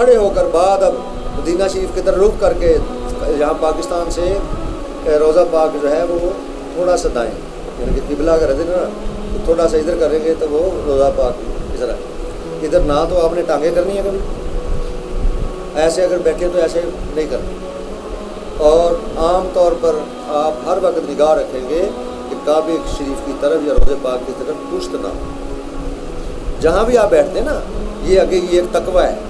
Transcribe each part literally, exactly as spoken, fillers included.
खड़े होकर बाद अब मदीना शरीफ की तरफ रुख करके यहाँ पाकिस्तान से रोज़ा पाक जो है वो थोड़ा सा दाएँ, यानी कि किबला अगर है ना तो थोड़ा सा इधर करेंगे तो वो रोज़ा पाक इधर है। इधर ना तो आपने टांगे करनी है कभी, ऐसे अगर बैठे तो ऐसे नहीं करनी। और आम तौर पर आप हर वक्त निगाह रखेंगे कि काबे शरीफ की तरफ या रोज़े पाक की तरफ पुश्त ना हो। जहाँ भी आप बैठते हैं ना, ये आगे ये एक तकवा है,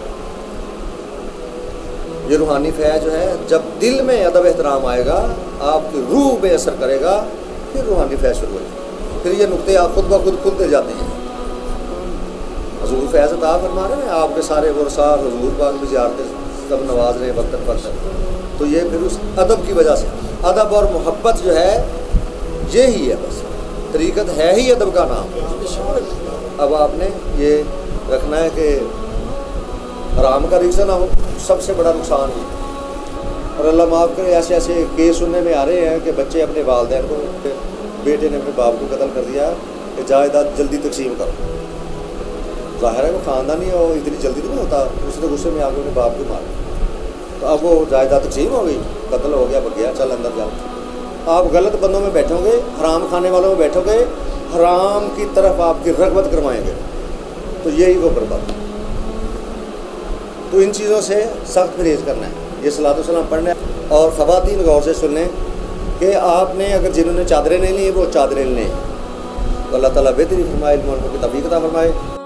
ये रूहानी फैज़ जो है, जब दिल में अदब एहतराम आएगा, आपकी रूह में असर करेगा, फिर रूहानी फैज़ शुरू होगी। फिर ये नुक्ते आप खुद ब खुद खुलते जाते हैं। हुजूर फैज़ अता फरमा रहे हैं, आपके सारे वरसार हुजूर पाक भी ज़ियारतें सब नवाज रहे वक्तन वक्तन। तो ये फिर उस अदब की वजह से, अदब और मोहब्बत जो है यही है, बस तरीक़त है ही अदब का नाम। अब आपने ये रखना है कि हराम का रिज़्क़ ना हो, सबसे बड़ा नुकसान है। और अल्लाह माफ़ करे, ऐसे ऐसे केस सुनने में आ रहे हैं कि बच्चे अपने वालिदैन को, बेटे ने अपने बाप को कत्ल कर दिया कि जायदाद जल्दी तकसीम करो। ज़ाहिर है वो ख़ानदानी है, वो इतनी जल्दी नहीं होता, उसने गुस्से में आके अपने बाप को मारा। तो अब वो जायदाद तकसीम हो गई, कत्ल हो गया, बग गया, चल अंदर जाओ। आप गलत बंदों में बैठोगे, हराम खाने वालों में बैठोगे, हराम की तरफ आपकी रग़बत करवाएंगे, तो यही वो बर्बाद। तो इन चीज़ों से सख्त परहेज़ करना है, ये सलातो सलाम पढ़ना है। और ख़वातीन गौर से सुन लें कि आपने अगर जिन्होंने चादरें नहीं ली वो चादरें लें, तो अल्लाह ताला बेहतरी फरमाए, इल्म की तौफ़ीक़ अता फरमाए।